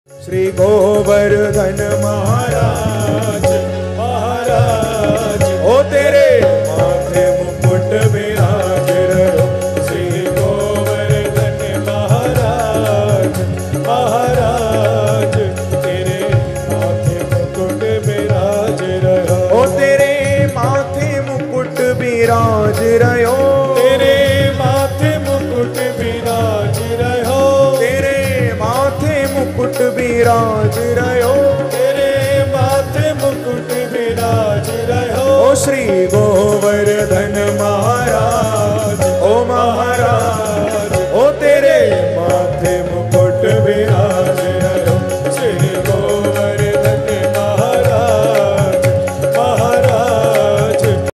श्री गोवर्धन महाराज महाराज ओ तेरे माथे मुकुट विराज रहो। श्री गोवर्धन महाराज महाराज तेरे माथे मुकुट विराज रहो। ओ तेरे माथे मुकुट विराज रहो। तेरे माथे मुकुट विराज रहो। तेरे माथे मुकुट विराज रहो। तेरे माथे मुकुट विराज रहो। ओ श्री गोवर्धन महाराज